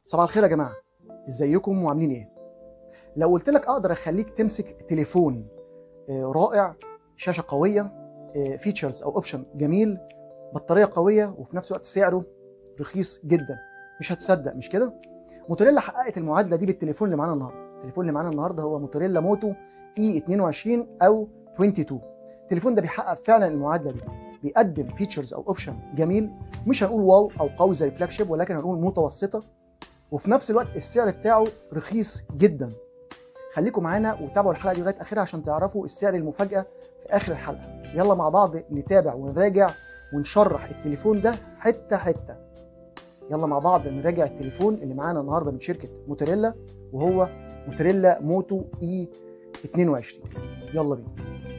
صباح الخير يا جماعه، ازيكم وعاملين ايه؟ لو قلت لك اقدر اخليك تمسك تليفون رائع، شاشه قويه، فيتشرز او اوبشن جميل، بطاريه قويه، وفي نفس الوقت سعره رخيص جدا، مش هتصدق مش كده؟ موتوريلا حققت المعادله دي بالتليفون اللي معانا النهارده. التليفون اللي معانا النهارده هو موتوريلا موتو E22 او 22. التليفون ده بيحقق فعلا المعادله دي، بيقدم فيتشرز او اوبشن جميل، مش هنقول واو او قوي زي الفلاج شيب، ولكن هنقول متوسطه، وفي نفس الوقت السعر بتاعه رخيص جدا. خليكم معانا وتابعوا الحلقه دي لغايه اخرها عشان تعرفوا السعر المفاجاه في اخر الحلقه. يلا مع بعض نتابع ونراجع ونشرح التليفون ده حته حته. يلا مع بعض نراجع التليفون اللي معانا النهارده من شركه موتوريلا، وهو موتوريلا موتو E22. يلا بينا.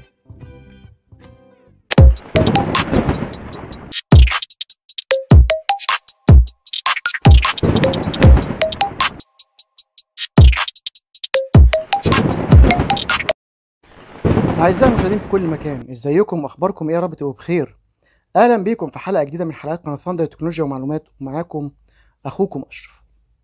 أعزائي المشاهدين في كل مكان، ازيكم واخباركم ايه؟ يا رب تبقوا بخير. اهلا بيكم في حلقه جديده من حلقات قناه ثاندر تكنولوجيا ومعلومات، ومعاكم اخوكم اشرف.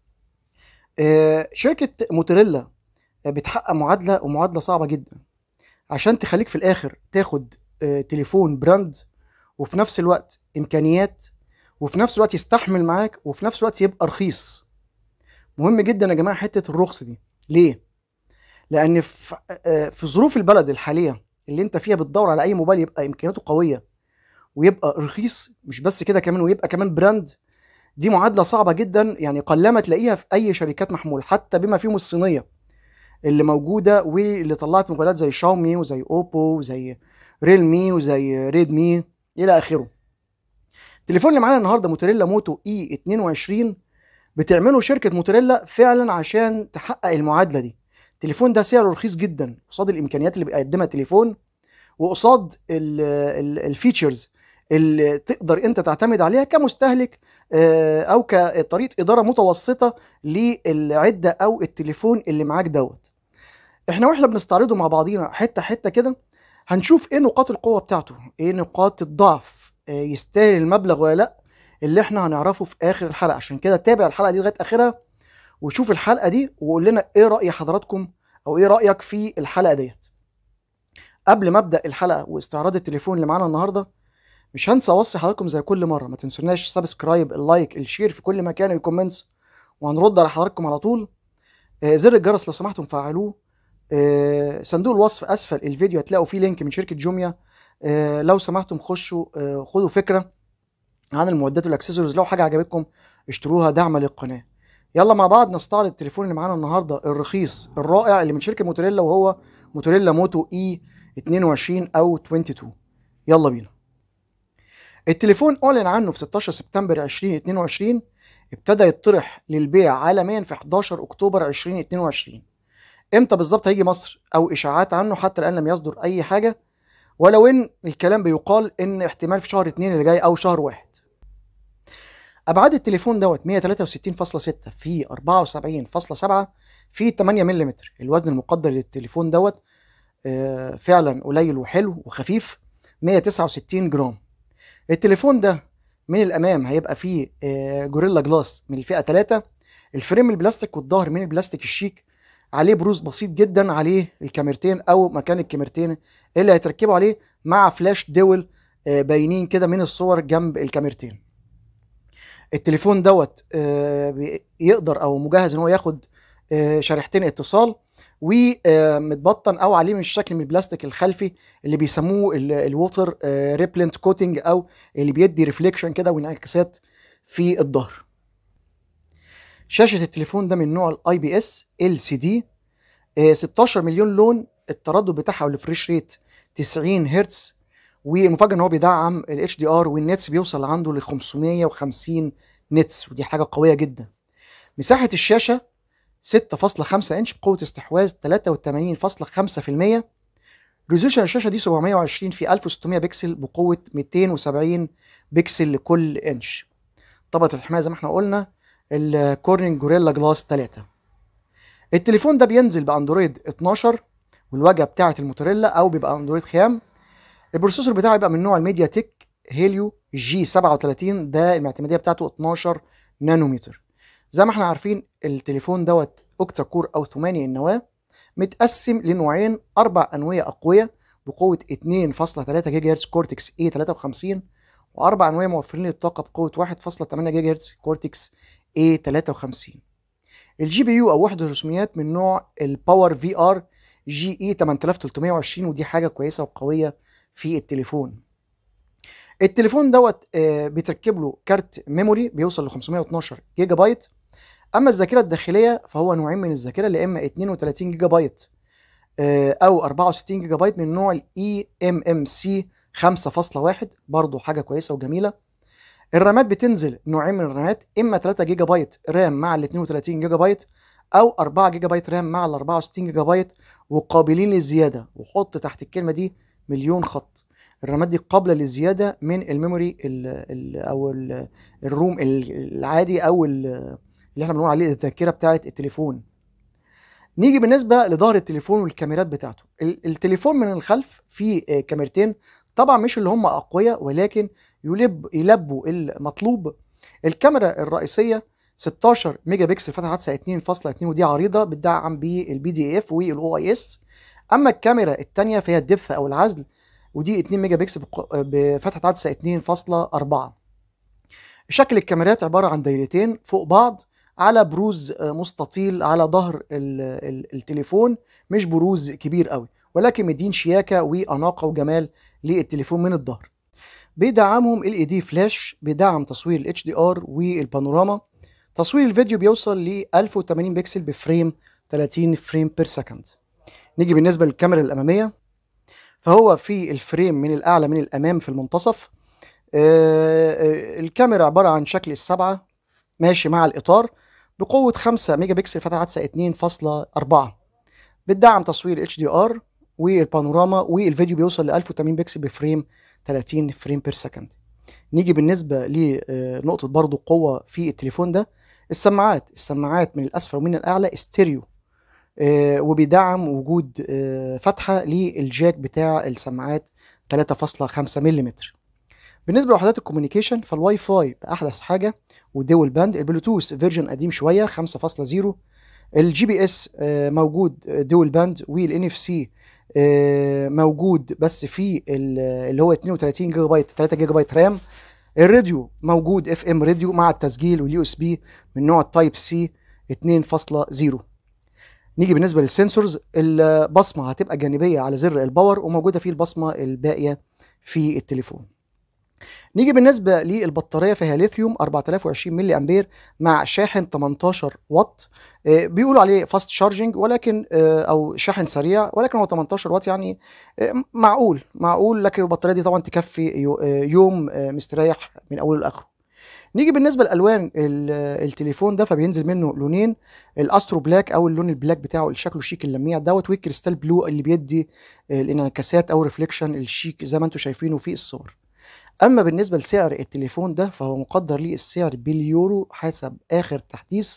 شركه موتوريلا بتحقق معادله صعبه جدا عشان تخليك في الاخر تاخد تليفون براند، وفي نفس الوقت امكانيات، وفي نفس الوقت يستحمل معاك، وفي نفس الوقت يبقى رخيص. مهم جدا يا جماعه حته الرخص دي. ليه؟ لان في ظروف البلد الحاليه اللي انت فيها بتدور على اي موبايل يبقى امكانياته قويه ويبقى رخيص، مش بس كده كمان ويبقى كمان براند. دي معادله صعبه جدا، يعني قلما تلاقيها في اي شركات محمول، حتى بما فيهم الصينيه اللي موجوده واللي طلعت موبايلات زي شاومي وزي اوبو وزي ريلمي وزي ريدمي الى اخره. التليفون اللي معانا النهارده موتوريلا موتو E22 بتعمله شركه موتوريلا فعلا عشان تحقق المعادله دي. التليفون ده سعره رخيص جدا قصاد الامكانيات اللي بيقدمها التليفون، وقصاد الفيتشرز اللي تقدر انت تعتمد عليها كمستهلك او كطريقه اداره متوسطه للعده او التليفون اللي معاك دوت. واحنا بنستعرضه مع بعضينا حته حته كده، هنشوف ايه نقاط القوه بتاعته، ايه نقاط الضعف، يستاهل المبلغ ولا لا، اللي احنا هنعرفه في اخر الحلقه. عشان كده تابع الحلقه دي لغايه اخرها وشوف الحلقه دي وقول لنا ايه راي حضراتكم او ايه رايك في الحلقه ديت. قبل ما ابدا الحلقه واستعراض التليفون اللي معانا النهارده، مش هنسى اوصي حضراتكم زي كل مره، ما تنسوناش سبسكرايب، اللايك، الشير في كل مكان، الكومنتس، وهنرد على حضراتكم على طول. زر الجرس لو سمحتم فعلوه. صندوق الوصف اسفل الفيديو هتلاقوا فيه لينك من شركه جوميا، لو سمحتم خشوا خدوا فكره عن المعدات والاكسسوارز، لو حاجه عجبتكم اشتروها دعما للقناه. يلا مع بعض نستعرض التليفون اللي معانا النهارده الرخيص الرائع اللي من شركه موتوريلا، وهو موتوريلا موتو E22 او 22. يلا بينا. التليفون اعلن عنه في 16 سبتمبر 2022، ابتدى يطرح للبيع عالميا في 11 اكتوبر 2022. امتى بالظبط هيجي مصر او اشاعات عنه؟ حتى الان لم يصدر اي حاجه، ولو ان الكلام بيقال ان احتمال في شهر 2 اللي جاي او شهر 1. ابعاد التليفون دوت 163.6 في 74.7 في 8 ملم. الوزن المقدر للتليفون دوت فعلا قليل وحلو وخفيف، 169 جرام. التليفون ده من الامام هيبقى فيه جوريلا جلاس من الفئه 3، الفريم البلاستيك والظهر من البلاستيك الشيك، عليه بروز بسيط جدا، عليه الكاميرتين او مكان الكاميرتين اللي هيتركبوا عليه مع فلاش دول باينين كده من الصور جنب الكاميرتين. التليفون دوت يقدر او مجهز ان هو ياخد شريحتين اتصال، ومتبطن او عليه من الشكل من البلاستيك الخلفي اللي بيسموه الووتر ريبلنت كوتنج، او اللي بيدي ريفليكشن كده وانعكاسات في الظهر. شاشه التليفون ده من نوع الاي بي اس LCD، 16 مليون لون، التردد بتاعها والريفريش ريت 90 هرتز، والمفاجاه ان هو بيدعم ال HDR، والنتس بيوصل عنده ل 550 نتس، ودي حاجه قويه جدا. مساحه الشاشه 6.5 انش بقوه استحواذ 83.5%. ريزولوشن الشاشه دي 720 في 1600 بكسل بقوه 270 بكسل لكل انش. طبقه الحمايه زي ما احنا قلنا الكورنينج جوريلا جلاس 3. التليفون ده بينزل باندرويد 12 والواجهه بتاعه الموتوريلا، او بيبقى اندرويد خام. البروسيسور بتاعه يبقى من نوع الميديا تك هيليو G37، ده المعتمديه بتاعته 12 نانومتر. زي ما احنا عارفين التليفون دوت اوكتا كور او ثماني النواه، متقسم لنوعين، 4 انويه اقوياء بقوه 2.3 جيجا هرتز كورتكس A53، و4 انويه موفرين للطاقه بقوه 1.8 جيجا هرتز كورتكس A53. الجي بي يو او وحده الرسوميات من نوع الباور في ار جي اي 8320، ودي حاجه كويسه وقويه في التليفون. التليفون دوت بيتركب له كارت ميموري بيوصل ل 512 جيجا بايت. اما الذاكره الداخليه فهو نوعين من الذاكره، يا اما 32 جيجا بايت او 64 جيجا بايت من نوع الاي ام ام سي 5.1، برضه حاجه كويسه وجميله. الرامات بتنزل نوعين من الرامات، اما 3 جيجا بايت رام مع ال 32 جيجا بايت، او 4 جيجا بايت رام مع ال 64 جيجا بايت، وقابلين للزياده. وحط تحت الكلمه دي مليون خط، الرامات دي قابله للزياده من الميموري الروم العادي، او اللي احنا بنقول عليه الذاكره بتاعه التليفون. نيجي بالنسبه لظهر التليفون والكاميرات بتاعته. التليفون من الخلف فيه كاميرتين، طبعا مش اللي هم اقوياء، ولكن يلبوا المطلوب. الكاميرا الرئيسيه 16 ميجا بكسل فتحه عدسه 2.2، ودي عريضه بتدعم بالبي دي اف والاو اي اس. اما الكاميرا الثانيه فيها الدبث او العزل، ودي 2 ميجا بكسل بفتحه عدسه 2.4. شكل الكاميرات عباره عن دايرتين فوق بعض على بروز مستطيل على ظهر التليفون، مش بروز كبير قوي، ولكن مدين شياكه واناقه وجمال للتليفون من الظهر. بيدعمهم ال اي دي فلاش، بيدعم تصوير الاتش دي ار والبانوراما. تصوير الفيديو بيوصل ل 1080 بكسل بفريم 30 فريم بير سكند. نيجي بالنسبه للكاميرا الاماميه، فهو في الفريم من الاعلى من الامام في المنتصف. الكاميرا عباره عن شكل السبعه ماشي مع الاطار، بقوه 5 ميجا بكسل فتحه عدسه 2.4. بتدعم تصوير اتش دي ار والبانوراما، والفيديو بيوصل ل 1080 بكسل بفريم 30 فريم بير سكند. نيجي بالنسبه لنقطه برضو قوه في التليفون ده، السماعات من الاسفل ومن الاعلى استيريو، وبيدعم وجود فتحه للجاك بتاع السماعات 3.5 ملم. بالنسبه لوحدات الكوميونيكيشن فالواي فاي باحدث حاجه ودول باند. البلوتوث فيرجن قديم شويه 5.0. الجي بي اس موجود دول باند، والان اف سي موجود بس في اللي هو 32 جيجا بايت 3 جيجا بايت رام. الراديو موجود اف ام راديو مع التسجيل، واليو اس بي من نوع التايب سي 2.0. نيجي بالنسبه للسنسورز، البصمه هتبقى جانبيه على زر الباور، وموجوده فيه البصمه الباقيه في التليفون. نيجي بالنسبه للبطاريه، فهي ليثيوم 4020 ملي امبير مع شاحن 18 واط. بيقولوا عليه فاست شارجنج، ولكن او شاحن سريع، ولكن هو 18 واط يعني معقول. لكن البطاريه دي طبعا تكفي يوم مستريح من اوله لاخره. نيجي بالنسبه لالوان التليفون ده، فبينزل منه لونين، الاسترو بلاك او اللون البلاك بتاعه اللي شكله شيك اللميع دوت، والكريستال بلو اللي بيدي الانعكاسات او ريفليكشن الشيك زي ما انتم شايفينه في الصور. اما بالنسبه لسعر التليفون ده فهو مقدر ليه السعر باليورو حسب اخر تحديث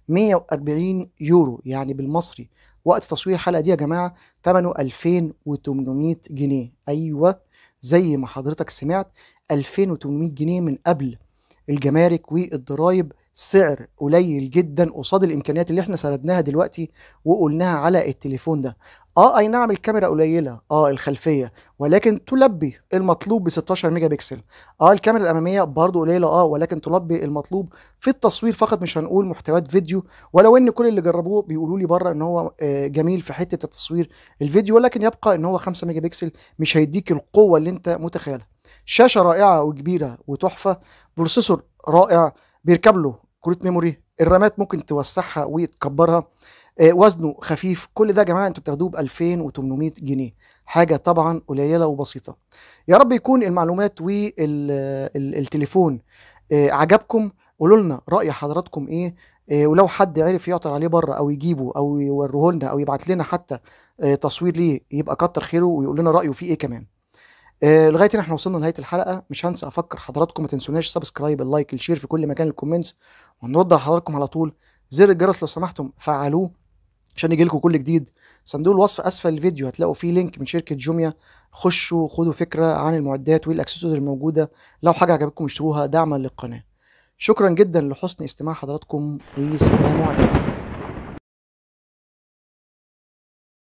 140 يورو، يعني بالمصري وقت تصوير الحلقه دي يا جماعه ثمنه 2800 جنيه. ايوه زي ما حضرتك سمعت، 2800 جنيه من قبل الجمارك والضرايب. سعر قليل جدا قصاد الامكانيات اللي احنا سردناها دلوقتي وقلناها على التليفون ده. اي نعم الكاميرا قليله، الخلفيه، ولكن تلبي المطلوب ب 16 ميجا بكسل. الكاميرا الاماميه برضو قليله، ولكن تلبي المطلوب في التصوير فقط، مش هنقول محتويات فيديو، ولو ان كل اللي جربوه بيقولوا لي بره ان هو جميل في حته التصوير الفيديو، ولكن يبقى ان هو 5 ميجا بكسل مش هيديك القوه اللي انت متخيلها. شاشه رائعه وكبيره وتحفه، بروسيسور رائع، بيركب له كروت ميموري، الرامات ممكن توسعها وتكبرها، وزنه خفيف. كل ده يا جماعه انتوا بتاخدوه ب 2800 جنيه، حاجه طبعا قليله وبسيطه. يا رب يكون المعلومات والتليفون عجبكم. قولوا لنا راي حضراتكم ايه، ولو حد عرف يعطر عليه بره او يجيبه او يوريه لنا او يبعت لنا حتى تصوير ليه يبقى كتر خيره، ويقول لنا رايه فيه ايه كمان. لغايه هنا احنا وصلنا لنهايه الحلقه. مش هنسى افكر حضراتكم ما تنسوناش سبسكرايب، اللايك، الشير في كل مكان، الكومنتس، وهنرد على حضراتكم على طول. زر الجرس لو سمحتم فعلوه عشان يجي لكم كل جديد. صندوق الوصف اسفل الفيديو هتلاقوا فيه لينك من شركه جوميا، خشوا خدوا فكره عن المعدات والاكسسوارز الموجوده. لو حاجه عجبتكم اشتروها دعما للقناه. شكرا جدا لحسن استماع حضراتكم، وسلام عليكم.